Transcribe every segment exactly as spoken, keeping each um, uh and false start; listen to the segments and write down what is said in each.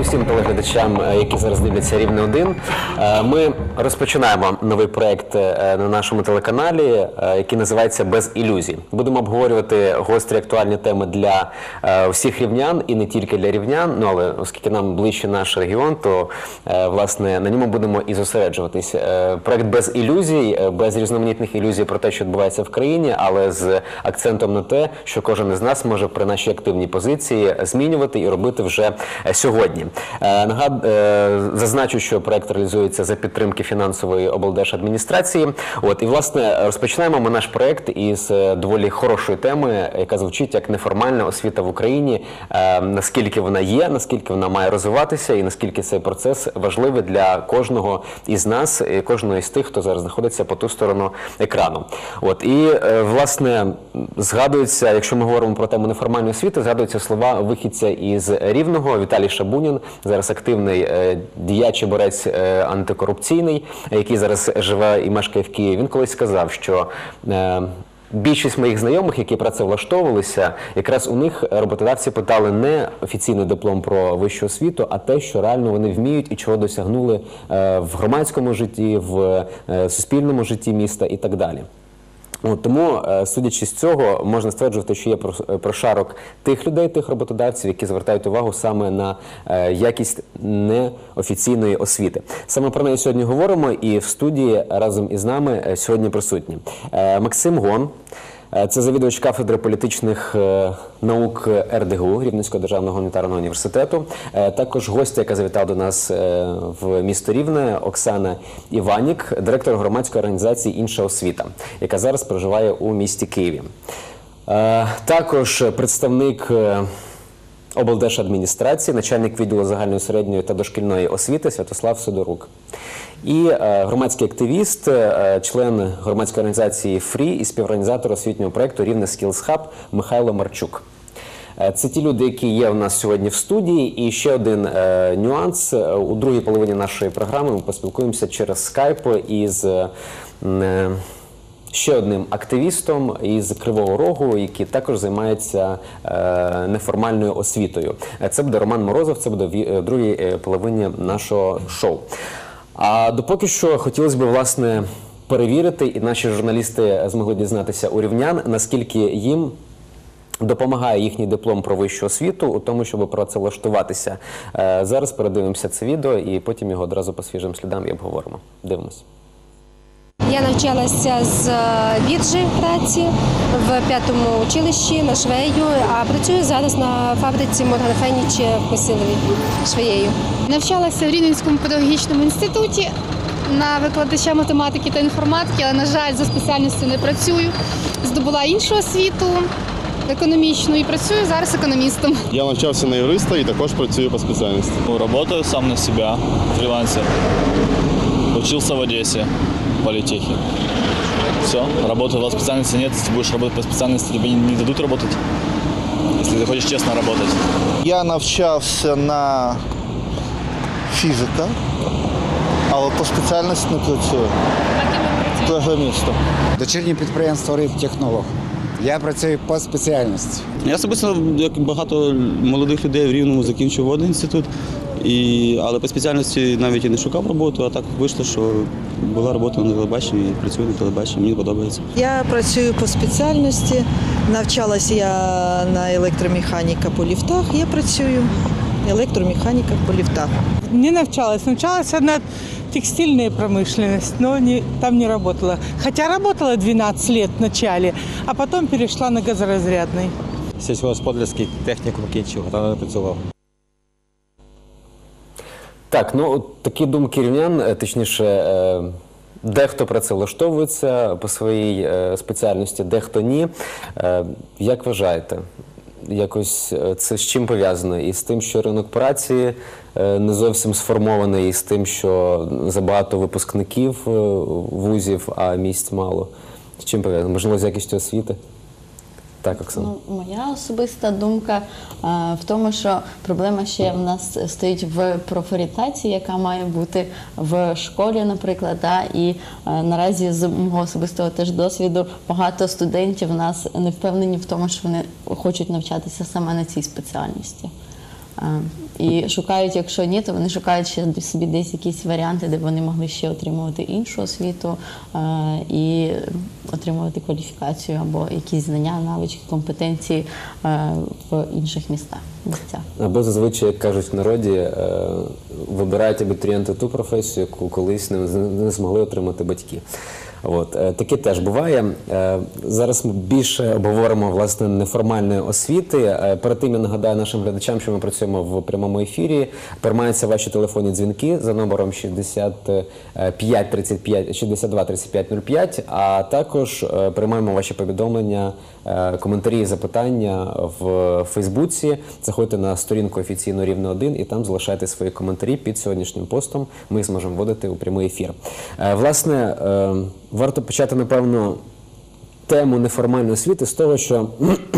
усім телеглядачам, які зараз дивляться «Рівне один». Ми розпочинаємо новий проєкт на нашому телеканалі, який називається «Без ілюзій». Будемо обговорювати гострі актуальні теми для всіх рівнян і не тільки для рівнян, ну, але оскільки нам ближче наш регіон, то, власне, на ньому будемо і зосереджуватись. Проєкт «Без ілюзій», без різноманітних ілюзій про те, що відбувається в країні, але з акцентом на те, що кожен із нас може при нашій активній позиції змінювати і робити вже сьогодні. Нагад... Зазначу, що проєкт реалізується за підтримки фінансової облдержадміністрації. От, і, власне, розпочинаємо ми наш проєкт із доволі хорошої теми, яка звучить як неформальна освіта в Україні. Наскільки вона є, наскільки вона має розвиватися і наскільки цей процес важливий для кожного із нас, і кожного із тих, хто зараз знаходиться по ту сторону екрану. От, і, власне, згадується, якщо ми говоримо про тему неформальної освіти, згадуються слова вихідця із Рівного, Віталій Шабунін, зараз активний е, діяч і борець е, антикорупційний, який зараз живе і мешкає в Києві. Він колись сказав, що е, більшість моїх знайомих, які працевлаштовувалися, якраз у них роботодавці питали не офіційний диплом про вищу освіту, а те, що реально вони вміють і чого досягнули е, в громадському житті, в е, суспільному житті міста і так далі. От, тому, судячи з цього, можна стверджувати, що є прошарок тих людей, тих роботодавців, які звертають увагу саме на якість неофіційної освіти. Саме про неї сьогодні говоримо, і в студії разом із нами сьогодні присутні Максим Гон. Це завідувач кафедри політичних наук ер де ге у Рівненського державного гуманітарного університету. Також гостя, яка завітала до нас в місто Рівне, Оксана Іванік, директор громадської організації «Інша освіта», яка зараз проживає у місті Києві. Також представник облдержадміністрації, начальник відділу загальної середньої та дошкільної освіти Святослав Сидорук. І е, громадський активіст, е, член громадської організації «Фрі» і співорганізатор освітнього проєкту «Рівне Скілз Хаб» Михайло Марчук. Е, це ті люди, які є у нас сьогодні в студії. І ще один е, нюанс. У другій половині нашої програми ми поспілкуємося через скайп із е, ще одним активістом із Кривого Рогу, який також займається е, неформальною освітою. Це буде Роман Морозов, це буде в другій половині нашого шоу. А допоки що хотілося б, власне, перевірити, і наші журналісти змогли дізнатися у рівнян, наскільки їм допомагає їхній диплом про вищу освіту у тому, щоб працевлаштуватися. Зараз передивимося це відео і потім його одразу по свіжим слідам і обговоримо. Дивимось. Я навчалася з біржі праці в п'ятому училищі на швею, а працюю зараз на фабриці Морган Феніч в Косилові швеєю. Навчалася в Рівненському педагогічному інституті на викладача математики та інформатики, але, на жаль, за спеціальністю не працюю. Здобула іншу освіту економічну і працюю зараз економістом. Я навчався на юриста і також працюю по спеціальності. Работаю сам на себя, фрилансер. Учился в Одессе. Политехе. Все, работы по специальности нет, если будешь работать по специальности, тебе не дадут работать, если ты хочешь честно работать. Я навчався на фізика, але по спеціальності не працюю. Програмістом. Дочірнє підприємство «Рибтехнолог». Я працюю по спеціальності. Я особисто, як багато молодих людей в Рівному, закінчив водний інститут. І, але по спеціальності навіть і не шукав роботу, а так вийшло, що була робота на телебаченні, працюю на телебаченні, мені подобається. Я працюю по спеціальності, навчалася я на електромеханіка по ліфтах, я працюю електромеханіка по ліфтах. Не навчалась, навчалась на текстильную промышленность, но не, там не работала. Хотя работала двенадцать лет в начале, а потом перешла на газоразрядный. Сільськогосподарський технікум кінчив, там не працював. Так, ну такі думки рівнян, точніше, дехто працевлаштовується по своїй спеціальності, дехто ні. Як вважаєте, якось це з чим пов'язано? І з тим, що ринок праці не зовсім сформований, і з тим, що забагато випускників вузів, а місць мало? З чим пов'язано? Можливо, з якістю освіти? Так, Оксана. Ну, моя особиста думка а, в тому, що проблема ще в нас стоїть в профорієнтації, яка має бути в школі, наприклад. Да? І а, наразі з мого особистого теж досвіду багато студентів в нас не впевнені в тому, що вони хочуть навчатися саме на цій спеціальності. А, І шукають, якщо ні, то вони шукають ще собі десь якісь варіанти, де б вони могли ще отримувати іншу освіту а, і отримувати кваліфікацію або якісь знання, навички, компетенції а, в інших містах, місцях. Або зазвичай, як кажуть в народі, е, вибирають абітурієнти ту професію, яку колись не, не змогли отримати батьки. От. е, Таке теж буває. Е, Зараз ми більше обговоримо, власне, неформальної освіти. Е, Перед тим я нагадаю нашим глядачам, що ми працюємо в прямому ефірі. Приймаються ваші телефонні дзвінки за номером шістдесят п'ять тридцять п'ять, шістдесят два тридцять п'ять нуль п'ять, а також е, приймаємо ваші повідомлення, е, коментарі і запитання в Фейсбуці. Заходьте на сторінку офіційно Рівне один і там залишайте свої коментарі під сьогоднішнім постом. Ми їх зможемо вводити у прямий ефір. Е, Власне, е, варто почати, напевно, тему неформальної освіти з того, що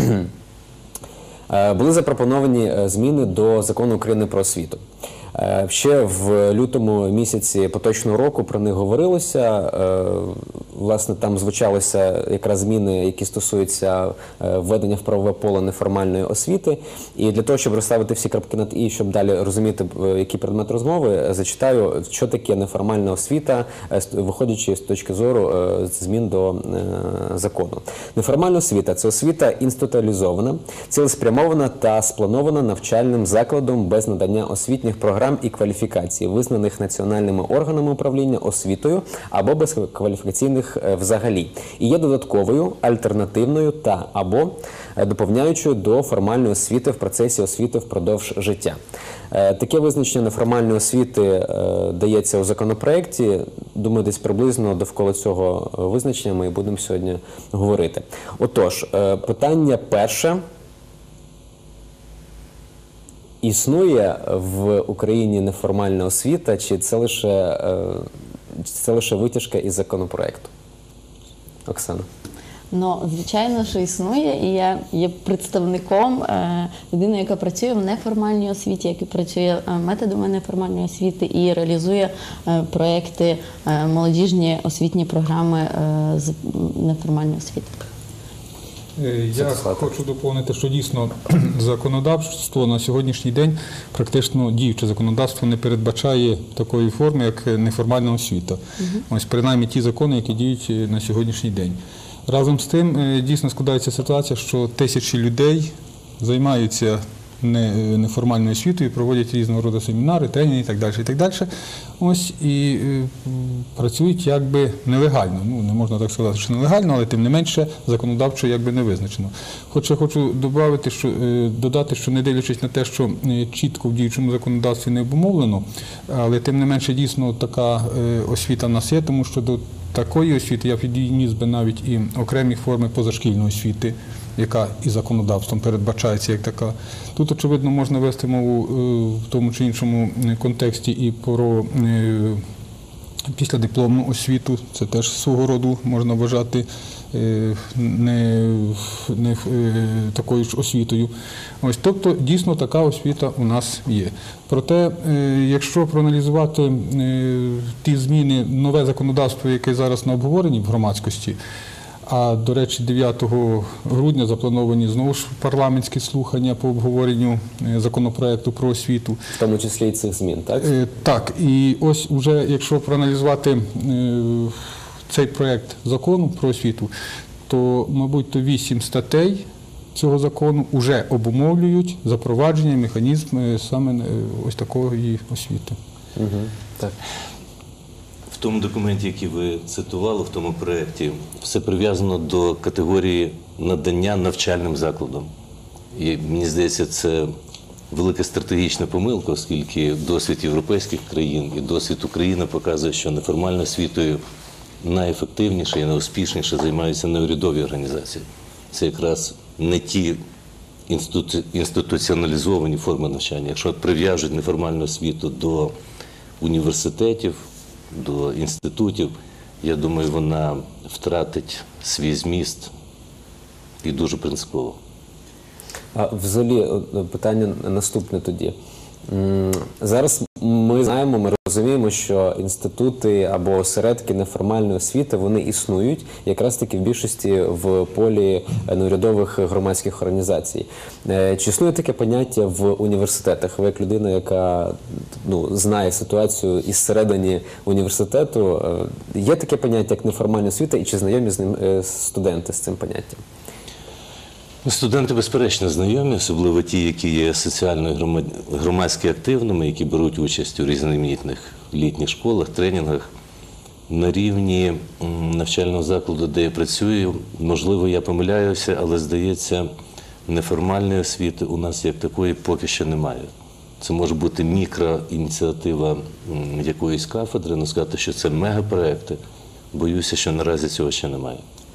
були запропоновані зміни до Закону України про освіту. Ще в лютому місяці поточного року про них говорилося. Власне, там звучалися якраз зміни, які стосуються введення в правове поле неформальної освіти. І для того, щоб розставити всі крапки над «і», щоб далі розуміти, який предмет розмови, зачитаю, що таке неформальна освіта, виходячи з точки зору змін до закону. Неформальна освіта – це освіта інституалізована, цілеспрямована та спланована навчальним закладом без надання освітніх програм і кваліфікацій, визнаних національними органами управління освітою або без кваліфікаційних взагалі. І є додатковою, альтернативною та або доповняючою до формальної освіти в процесі освіти впродовж життя. Таке визначення неформальної освіти дається у законопроекті. Думаю, десь приблизно довкола цього визначення ми і будемо сьогодні говорити. Отож, питання перше. Існує в Україні неформальна освіта, чи це лише, це лише витяжка із законопроекту? Оксана. Ну, звичайно, що існує, і я є представником, е, людиною, яка працює в неформальній освіті, яка працює е, методами неформальної освіти і реалізує е, проекти, е, молодіжні освітні програми е, з неформальної освіти. Я хочу доповнити, що дійсно законодавство на сьогоднішній день, практично діюче законодавство, не передбачає такої форми, як неформальна освіта. Uh-huh. Ось принаймні ті закони, які діють на сьогоднішній день. Разом з тим дійсно складається ситуація, що тисячі людей займаються неформальною освітою, проводять різного роду семінари, тренінги і так далі, і так далі. Ось, і е, працюють якби нелегально. Ну, не можна так сказати, що нелегально, але тим не менше законодавчо якби не визначено. Хоча хочу додати, що, е, додати, що не дивлячись на те, що е, чітко в діючому законодавстві не обумовлено, але тим не менше дійсно така е, освіта в нас є, тому що до такої освіти я підніс би навіть і окремі форми позашкільної освіти, яка і законодавством передбачається як така. Тут, очевидно, можна вести мову в тому чи іншому контексті і про післядипломну освіту. Це теж свого роду можна вважати не, не такою ж освітою. Ось, тобто, дійсно, така освіта у нас є. Проте, якщо проаналізувати ті зміни, нове законодавство, яке зараз на обговоренні в громадськості, а, до речі, дев'ятого грудня заплановані знову ж парламентські слухання по обговоренню законопроекту про освіту. В тому числі і цих змін, так? Так. І ось уже, якщо проаналізувати цей проект закону про освіту, то, мабуть, то вісім статей цього закону вже обумовлюють запровадження механізм саме ось такої освіти. Угу. Так. В тому документі, який ви цитували, в тому проєкті, все прив'язано до категорії надання навчальним закладам. І мені здається, це велика стратегічна помилка, оскільки досвід європейських країн і досвід України показує, що неформальною освітою найефективніше і найуспішніше займаються неурядові організації. Це якраз не ті інститу... інституціоналізовані форми навчання. Якщо прив'яжуть неформальну освіту до університетів, до інститутів, я думаю, вона втратить свій зміст і дуже принципово. А взагалі, питання наступне тоді. Зараз Ми знаємо, ми розуміємо, що інститути або осередки неформальної освіти, вони існують якраз таки в більшості в полі неурядових громадських організацій. Е, Чи існує таке поняття в університетах? Ви як людина, яка ну, знає ситуацію із середини університету, е, є таке поняття, як неформальна освіта, і чи знайомі з ним е, студенти з цим поняттям? Студенти, безперечно, знайомі, особливо ті, які є соціально і громадськи активними, які беруть участь у різноманітних літніх школах, тренінгах. На рівні навчального закладу, де я працюю, можливо, я помиляюся, але, здається, неформальної освіти у нас як такої поки що немає. Це може бути мікроініціатива якоїсь кафедри, але сказати, що це мегапроекти, боюся, що наразі цього ще немає.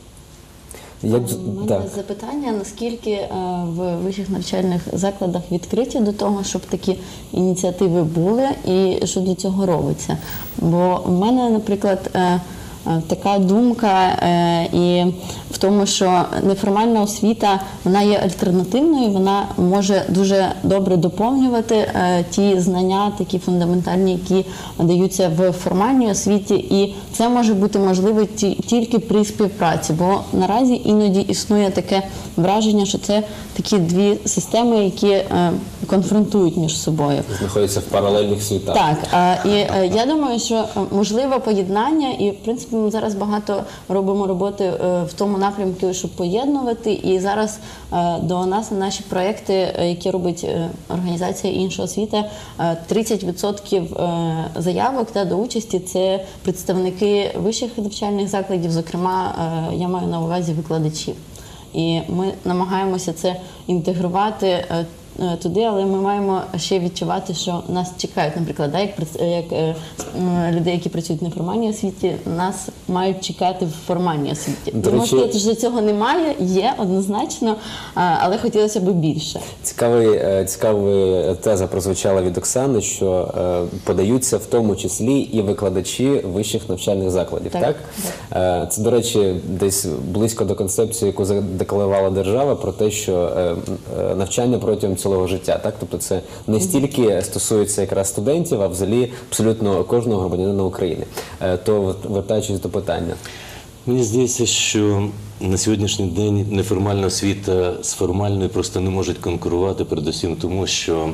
Як... У мене запитання, наскільки е, в вищих навчальних закладах відкриті до того, щоб такі ініціативи були і що для цього робиться? Бо в мене, наприклад, е, е, така думка е, і в тому, що неформальна освіта, вона є альтернативною, вона може дуже добре доповнювати е, ті знання, такі фундаментальні, які даються в формальній освіті, і це може бути можливо ті, тільки при співпраці, бо наразі іноді існує таке враження, що це такі дві системи, які е, конфронтують між собою. Знаходяться в паралельних світах. Так, е, і е, я думаю, що можливо поєднання, і в принципі ми зараз багато робимо роботи е, в тому напрямку, щоб поєднувати, і зараз е, до нас на наші проекти, е, які робить е, організація «Інша освіта», е, тридцять відсотків е, заявок та до участі це представники вищих навчальних закладів, зокрема, е, я маю на увазі викладачів. І ми намагаємося це інтегрувати е, туди, але ми маємо ще відчувати, що нас чекають, наприклад, да, як, як е, людей, які працюють в неформальній освіті, нас мають чекати в формальній освіті. До Ви речі, можете, що цього немає, є однозначно, але хотілося б більше. Цікавий, цікава теза прозвучала від Оксани, що е, подаються в тому числі і викладачі вищих навчальних закладів, так? Так, так? Е, це, до речі, десь близько до концепції, яку задекларувала держава, про те, що е, е, навчання протягом цілого життя, так? Тобто це не стільки стосується якраз студентів, а взагалі абсолютно кожного громадянина України. Е, то, вертаючись до питання. Мені здається, що на сьогоднішній день неформальна освіта з формальною просто не можуть конкурувати, передусім тому, що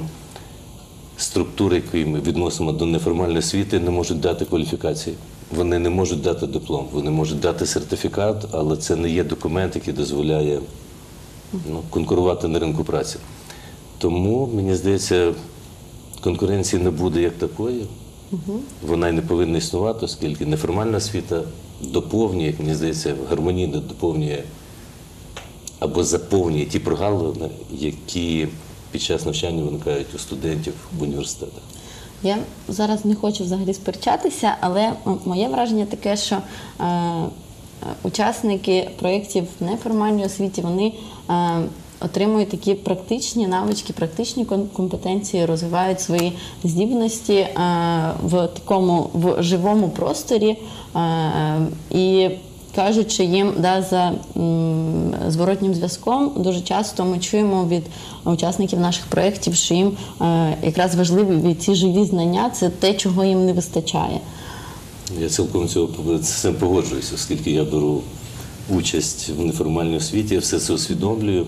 структури, які ми відносимо до неформальної освіти, не можуть дати кваліфікації. Вони не можуть дати диплом, вони можуть дати сертифікат, але це не є документ, який дозволяє ну, конкурувати на ринку праці. Тому, мені здається, конкуренції не буде як такої. Вона й не повинна існувати, оскільки неформальна освіта доповнює, як мені здається, гармонійно доповнює або заповнює ті прогалини, які під час навчання виникають у студентів в університетах. Я зараз не хочу взагалі сперечатися, але моє враження таке, що е, учасники проєктів в неформальній освіті, вони е, отримують такі практичні навички, практичні компетенції, розвивають свої здібності е, в такому в живому просторі е, і кажуть, що їм да, за м, зворотнім зв'язком дуже часто ми чуємо від учасників наших проєктів, що їм е, якраз важливі ці живі знання, це те, чого їм не вистачає. Я цілком цього, з цим погоджуюся, оскільки я беру участь в неформальній освіті, я все це усвідомлюю.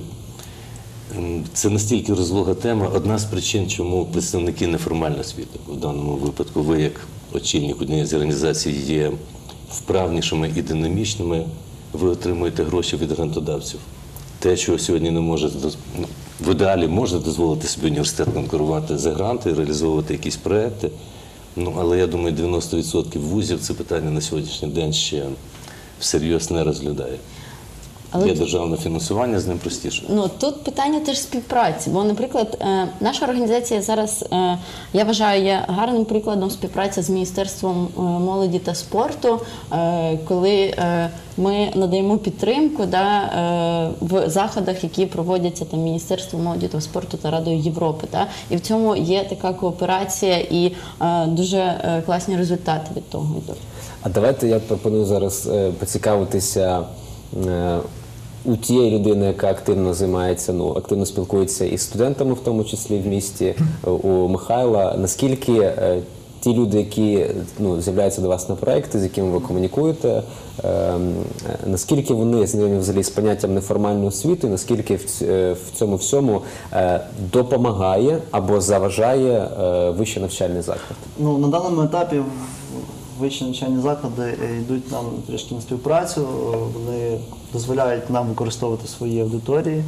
Це настільки розлога тема. Одна з причин, чому представники неформальної освіти, в даному випадку ви, як очільник однієї з організацій, є вправнішими і динамічними, ви отримуєте гроші від грантодавців. Те, чого сьогодні не може, в ідеалі може дозволити собі університет конкурувати за гранти, реалізовувати якісь проекти. Ну, але я думаю, дев'яносто відсотків вузів це питання на сьогоднішній день ще всерйоз не розглядає. Але є державне фінансування, з ним простіше. Ну, тут питання теж співпраці, бо, наприклад, е, наша організація зараз, е, я вважаю, є гарним прикладом співпраці з Міністерством е, молоді та спорту, е, коли е, ми надаємо підтримку да, е, в заходах, які проводяться там Міністерством молоді та спорту та Радою Європи. Да, і в цьому є така кооперація і е, дуже е, класні результати від того йдуть. А давайте я пропоную зараз е, поцікавитися е, у тієї людини, яка активно займається, ну, активно спілкується із студентами, в тому числі в місті, у Михайла, наскільки е, ті люди, які ну, з'являються до вас на проекти, з якими ви комунікуєте, е, наскільки вони знайомі взагалі з поняттям неформальної освіти, наскільки в, ць- в цьому всьому е, допомагає або заважає е, вищий навчальний заклад? Ну, на даному етапі вищі навчальні заклади йдуть нам трішки на співпрацю, вони дозволяють нам використовувати свої аудиторії,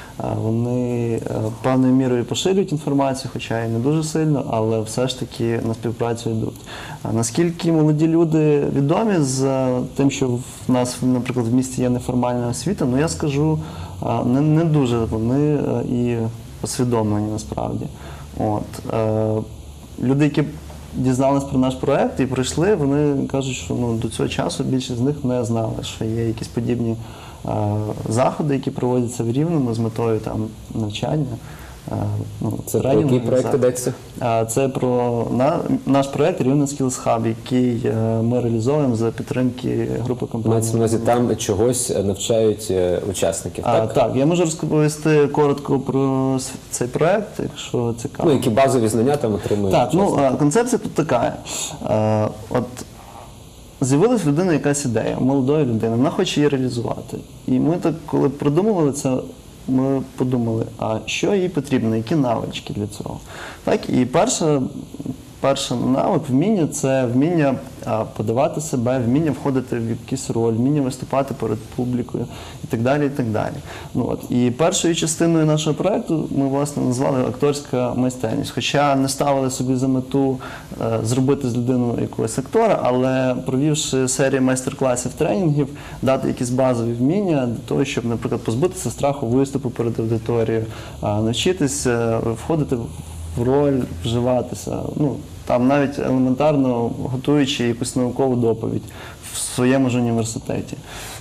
вони певною мірою поширюють інформацію, хоча і не дуже сильно, але все ж таки на співпрацю йдуть. Наскільки молоді люди відомі з тим, що в нас, наприклад, в місті є неформальна освіта, ну я скажу, не, не дуже вони і усвідомлені насправді. От. Люди, які дізнались про наш проект і прийшли, вони кажуть, що ну, до цього часу більшість з них не знали, що є якісь подібні е, заходи, які проводяться в Рівному з метою там, навчання. Е, ну, Це про який проект йдеться? Це про на, наш проект Рівне Skills Hub, який е, ми реалізовуємо за підтримки групи компаній. Мається на увазі, там чогось навчають е, учасників, А, так? так, я можу розповісти коротко про цей проект, якщо цікаво. Ну, які базові знання там отримують Так, ну, учасники? а, концепція тут така. Е, От з'явилась в людини якась ідея, молодої людини, вона хоче її реалізувати. І ми так, коли продумували це, ми подумали, а що їй потрібно, які навички для цього. Так, і перша, перший навик, вміння – це вміння а, подавати себе, вміння входити в якусь роль, вміння виступати перед публікою і так далі, і так далі. Ну, от. І першою частиною нашого проєкту ми, власне, назвали акторська майстерність. Хоча не ставили собі за мету е, зробити з людиною якогось актора, але провівши серію майстер-класів, тренінгів, дати якісь базові вміння для того, щоб, наприклад, позбутися страху виступу перед аудиторією, а, навчитися входити в роль, вживатися. Ну, там навіть елементарно готуючи якусь наукову доповідь в своєму ж університеті.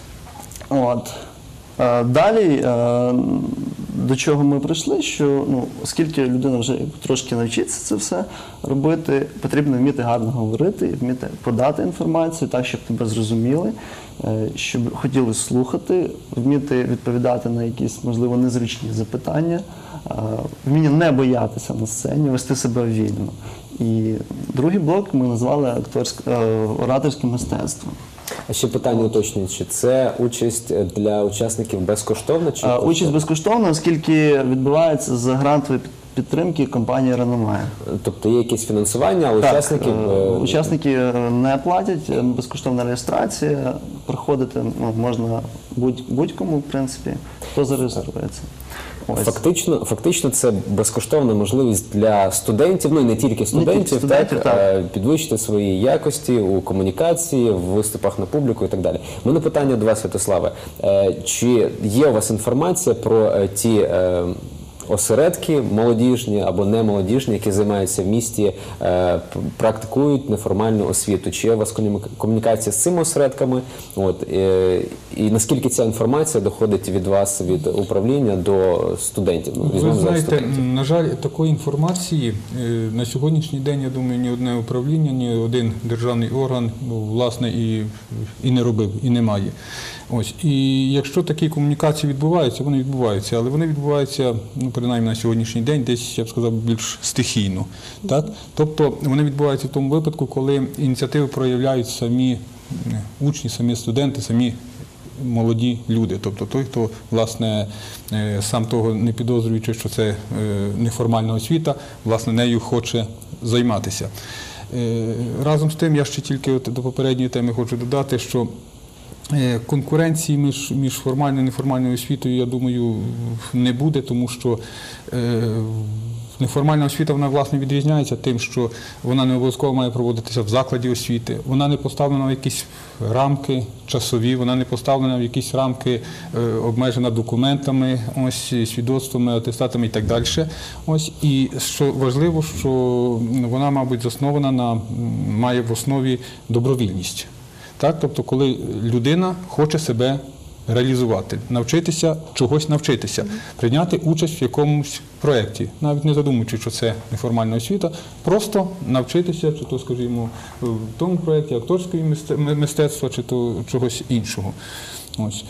От. Е, Далі, е, до чого ми прийшли, що ну, оскільки людина вже трошки навчиться це все робити, потрібно вміти гарно говорити, вміти подати інформацію так, щоб тебе зрозуміли, е, щоб хотіли слухати, вміти відповідати на якісь, можливо, незручні запитання, е, вміння не боятися на сцені, вести себе вільно. І другий блок ми назвали акторське, е, ораторське мистецтво. А ще питання уточнюючи, це участь для учасників безкоштовна? Чи А, участь безкоштовна, оскільки відбувається за грантової підтримки компанії «Реномає». Тобто є якесь фінансування, але так, учасників... е, учасники не платять, безкоштовна реєстрація, проходити ну, можна будь, будь-кому, в принципі, хто зареєструється. Ось. Фактично, фактично це безкоштовна можливість для студентів, ну і не тільки студентів, тільки студентів, так, так. підвищити свої якості у комунікації, в виступах на публіку і так далі. У мене питання до вас, Святославе. Е, Чи є у вас інформація про е, ті е, осередки молодіжні або немолодіжні, які займаються в місті, е, практикують неформальну освіту? Чи є у вас комунікація з цими осередками? От, е, і наскільки ця інформація доходить від вас, від управління до студентів? Ну, Ви візьмемо зараз знаєте, студентів. на жаль, такої інформації е, на сьогоднішній день, я думаю, ні одне управління, ні один державний орган, ну, власне, і, і не робив, і не має. Ось. І якщо такі комунікації відбуваються, вони відбуваються, але вони відбуваються, ну, принаймні на сьогоднішній день, десь, я б сказав, більш стихійно. Так? Тобто вони відбуваються в тому випадку, коли ініціативи проявляють самі учні, самі студенти, самі молоді люди. Тобто той, хто, власне, сам того не підозрюючи, що це неформальна освіта, власне, нею хоче займатися. Разом з тим, я ще тільки от до попередньої теми хочу додати, що конкуренції між, між формальною і неформальною освітою, я думаю, не буде, тому що е, неформальна освіта, вона, власне, відрізняється тим, що вона не обов'язково має проводитися в закладі освіти, вона не поставлена в якісь рамки часові, вона не поставлена в якісь рамки, е, обмежена документами, ось, свідоцтвами, атестатами і так далі. Ось, і що важливо, що вона, мабуть, заснована на, має в основі добровільність. Так? Тобто, коли людина хоче себе реалізувати, навчитися, чогось навчитися, прийняти участь в якомусь проєкті, навіть не задумуючи, що це неформальна освіта, просто навчитися, чи то, скажімо, в тому проєкті акторського мистецтва, чи то чогось іншого. Ось.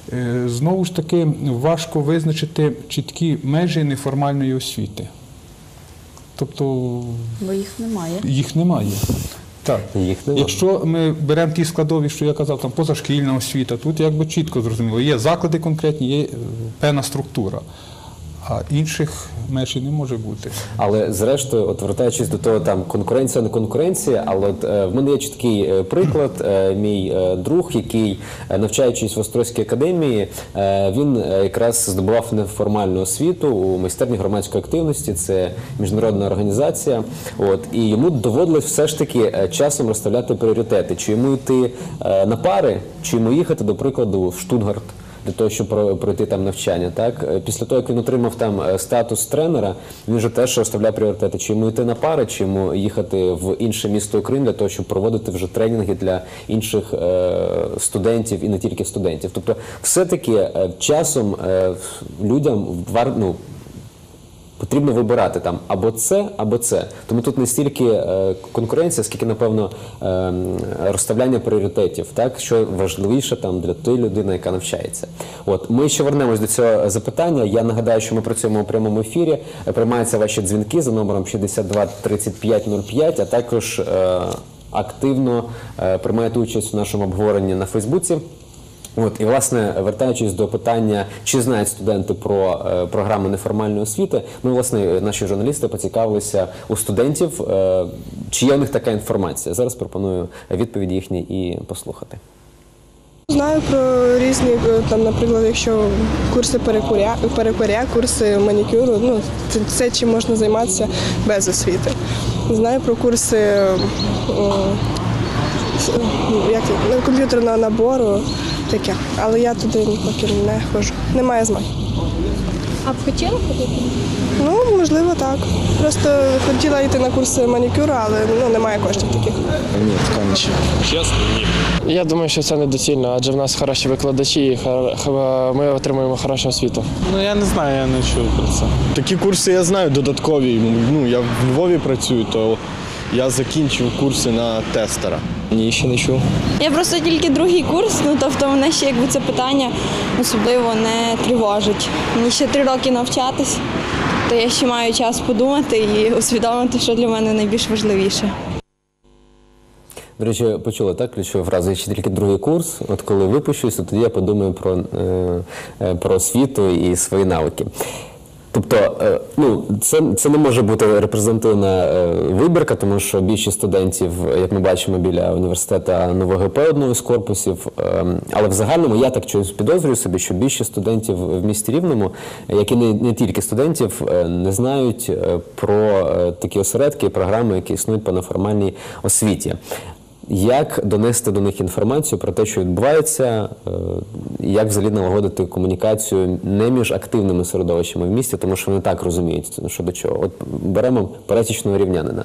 Е, Знову ж таки, важко визначити чіткі межі неформальної освіти. Тобто Бо їх немає. їх немає. Так. Їх немає. Якщо ми беремо ті складові, що я казав, там позашкільна освіта, тут якби чітко зрозуміло, є заклади конкретні, є е, певна структура, а інших меж і не може бути. Але зрештою, от вертаючись до того, там конкуренція, не конкуренція, але от, е, в мене є чіткий е, приклад. Е, мій е, друг, який, е, навчаючись в Острозькій академії, е, він е, якраз здобував неформальну освіту у майстерні громадської активності, це міжнародна організація. От, і йому доводилось все ж таки е, часом розставляти пріоритети, чи йому йти е, на пари, чи йому їхати, до прикладу, в Штутгарт, для того, щоб про- пройти там навчання. Так? Після того, як він отримав там е, статус тренера, він вже теж розставляв пріоритети, чи йому йти на пари, чи йому їхати в інше місто України для того, щоб проводити вже тренінги для інших е, студентів і не тільки студентів. Тобто все-таки е, часом е, людям вар, ну, потрібно вибирати там або це, або це. Тому тут не стільки е, конкуренція, скільки, напевно, е, розставляння пріоритетів, так? Що важливіше там для тої людини, яка навчається. От, ми ще вернемось до цього запитання. Я нагадаю, що ми працюємо у прямому ефірі. Е, Приймаються ваші дзвінки за номером шістдесят два тридцять п'ять нуль п'ять, а також е, активно е, приймаєте участь у нашому обговоренні на Фейсбуці. От, і, власне, вертаючись до питання, чи знають студенти про е, програми неформальної освіти, ми, власне, наші журналісти поцікавилися у студентів, е, чи є у них така інформація. Зараз пропоную відповіді їхні і послухати. Знаю про різні, там, наприклад, якщо курси перекуря, перекуря, курси манікюру, ну, це, це чим можна займатися без освіти. Знаю про курси о, як, це, комп'ютерного набору, таке, але я туди поки не ходжу, немає знань. А б хотіла ходити? Ну, можливо, так. Просто хотіла йти на курси манікюру, але ну, немає коштів таких. Ні, така нічого. Чесно, ні. Я думаю, що це недоцільно, адже в нас хороші викладачі, і ми отримуємо хорошу освіту. Ну я не знаю, я не чув про це. Такі курси я знаю, додаткові. Ну, я в Львові працюю, то я закінчив курси на тестера. Ні, ще не чув. Я просто тільки другий курс, ну тобто мене ще якби це питання особливо не тривожить. Мені ще три роки навчатись, то я ще маю час подумати і усвідомити, що для мене найбільш важливіше. До речі, почула так ключову фразу, я ще тільки другий курс, от коли випущусь, то тоді я подумаю про, е, про освіту і свої навики. Тобто, е, ну, це, це не може бути репрезентативна е, вибірка, тому що більшість студентів, як ми бачимо, біля університету НУВГП одного з корпусів, е, але в загальному я так чогось підозрюю собі, що більшість студентів в місті Рівному, як і не, не тільки студентів, е, не знають е, про е, такі осередки і програми, які існують по неформальній освіті. Як донести до них інформацію про те, що відбувається, як взагалі налагодити комунікацію не між активними середовищами в місті, тому що вони так розуміють, що до чого. От беремо пересічного рівнянина.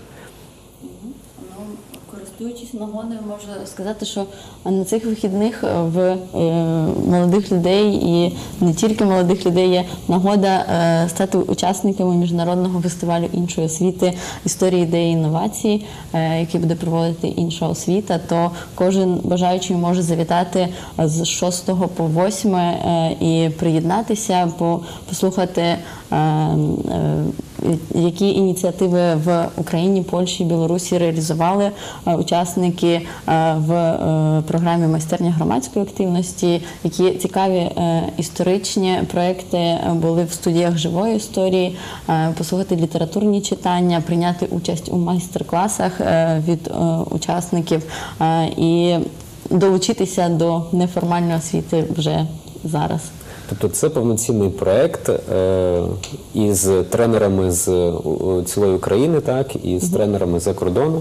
Користуючись нагодою, можу сказати, що на цих вихідних в е, молодих людей і не тільки молодих людей є нагода е, стати учасниками міжнародного фестивалю іншої освіти історії ідеї інновацій, е, який буде проводити інша освіта, то кожен бажаючий може завітати з шостого по восьме е, і приєднатися, по, послухати е, е, які ініціативи в Україні, Польщі, Білорусі реалізували учасники в програмі майстерня громадської активності, які цікаві історичні проекти були в студіях живої історії, послухати літературні читання, прийняти участь у майстер-класах від учасників і долучитися до неформальної освіти вже зараз. Тобто це повноцінний проєкт е, із тренерами з у, цілої України, так, і з тренерами за кордону.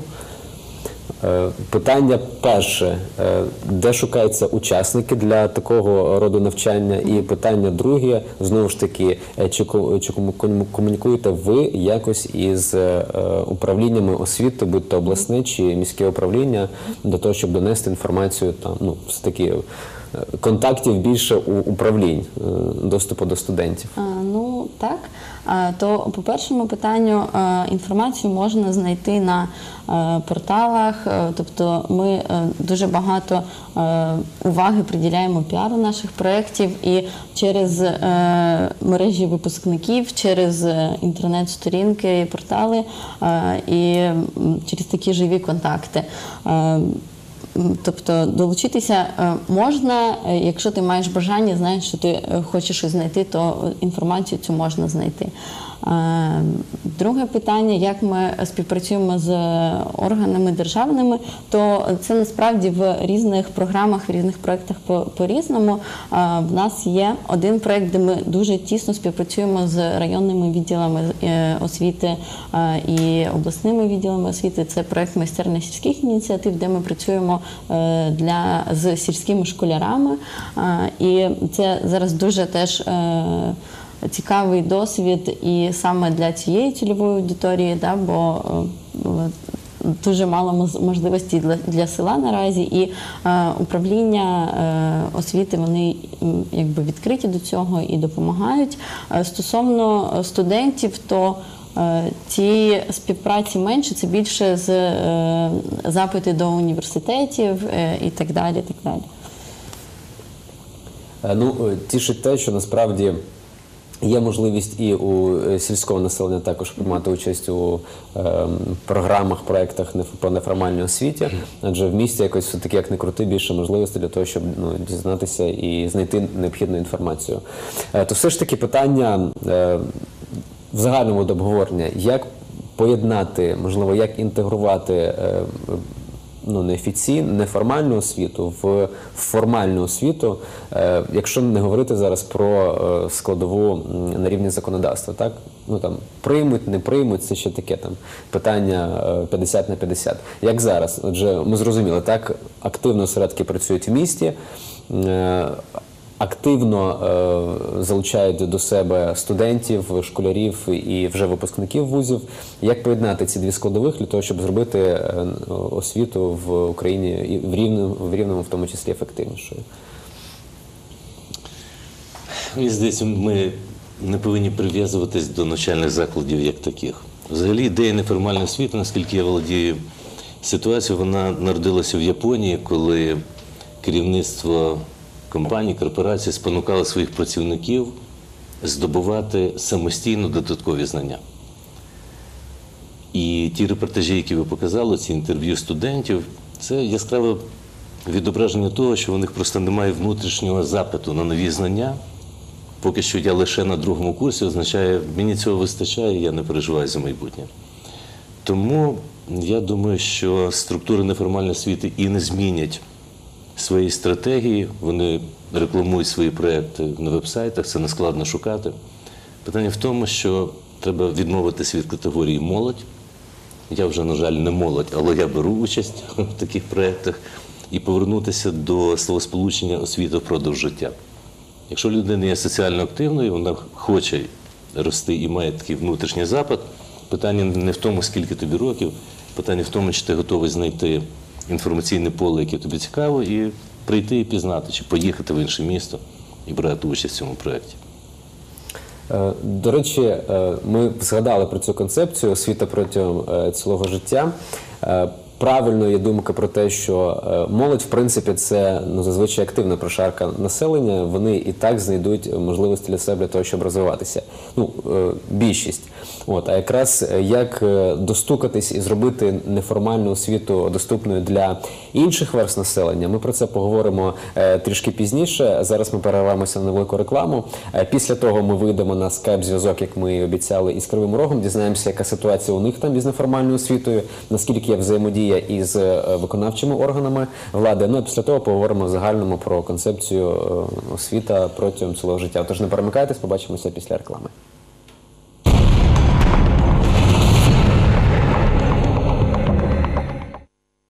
Е, питання перше, е, де шукаються учасники для такого роду навчання? І питання друге, знову ж таки, е, чи, чи комунікуєте ви якось із е, управліннями освіти, будь то обласне чи міське управління, для того, щоб донести інформацію, там, ну, все-таки, контактів більше у управлінь доступу до студентів? А, ну, так. е, то по першому питанню е, інформацію можна знайти на е, порталах, е, тобто ми е, дуже багато е, уваги приділяємо піару наших проєктів і через е, мережі випускників, через е, інтернет-сторінки і портали е, і м, через такі живі контакти. Е, Тобто долучитися можна, якщо ти маєш бажання, знаєш, що ти хочеш щось знайти, то інформацію цю можна знайти. Друге питання, як ми співпрацюємо з органами державними, то це насправді в різних програмах, в різних проєктах по-різному. В нас є один проєкт, де ми дуже тісно співпрацюємо з районними відділами освіти і обласними відділами освіти. Це проєкт «Майстерня сільських ініціатив», де ми працюємо для, з сільськими школярами. І це зараз дуже теж цікавий досвід і саме для цієї цільової аудиторії, да, бо дуже мало можливостей для, для села наразі, і е, управління е, освіти, вони якби відкриті до цього і допомагають. Е, стосовно студентів, то е, цієї співпраці менше, це більше з е, запити до університетів е, і так далі, так далі. Ну, тішить те, що насправді є можливість і у сільського населення також приймати участь у е, програмах, проєктах по неформальній освіті, адже в місті якось все-таки, як не крути, більше можливостей для того, щоб ну, дізнатися і знайти необхідну інформацію. Е, то все ж таки питання е, в загальному до обговорення, як поєднати, можливо, як інтегрувати е, ну, неофіційну, неформальну освіту в формальну освіту, е, якщо не говорити зараз про е, складову на рівні законодавства, так? Ну, там, приймуть, не приймуть, це ще таке там питання е, п'ятдесят на п'ятдесят. Як зараз? Отже, ми зрозуміли, так, активно осередки працюють в місті, е, активно е, залучають до себе студентів, школярів і вже випускників вузів. Як поєднати ці дві складових для того, щоб зробити е, освіту в Україні і в рівному, в рівному, в тому числі, ефективнішою? Мені здається, ми не повинні прив'язуватись до навчальних закладів як таких. Взагалі, ідея неформальної освіти, наскільки я володію ситуацією, вона народилася в Японії, коли керівництво компанії, корпорації спонукали своїх працівників здобувати самостійно додаткові знання. І ті репортажі, які ви показали, ці інтерв'ю студентів, це яскраве відображення того, що у них просто немає внутрішнього запиту на нові знання. Поки що я лише на другому курсі, означає, мені цього вистачає, я не переживаю за майбутнє. Тому я думаю, що структури неформальної освіти і не змінять свої стратегії, вони рекламують свої проєкти на веб-сайтах, це не складно шукати. Питання в тому, що треба відмовитися від категорії молодь. Я вже, на жаль, не молодь, але я беру участь в таких проєктах і повернутися до словосполучення освіти впродовж життя. Якщо людина є соціально активною, вона хоче рости і має такий внутрішній запит, питання не в тому, скільки тобі років, питання в тому, чи ти готовий знайти інформаційне поле, яке тобі цікаво, і прийти і пізнати, чи поїхати в інше місто і брати участь в цьому проєкті. До речі, ми згадали про цю концепцію освіта протягом цілого життя. Правильно є думка про те, що молодь, в принципі, це ну, зазвичай активна прошарка населення, вони і так знайдуть можливості для себе для того, щоб розвиватися. Ну, більшість. От, а якраз як достукатись і зробити неформальну освіту доступною для інших верств населення, ми про це поговоримо е, трішки пізніше. Зараз ми перервемося на невелику рекламу. Е, після того ми вийдемо на скайп-зв'язок, як ми і обіцяли, із Кривим Рогом, дізнаємося, яка ситуація у них там із неформальною освітою, наскільки є взаємодія із виконавчими органами влади. Ну, а після того поговоримо в загальному про концепцію освіта протягом цілого життя. Тож не перемикайтесь, побачимося після реклами.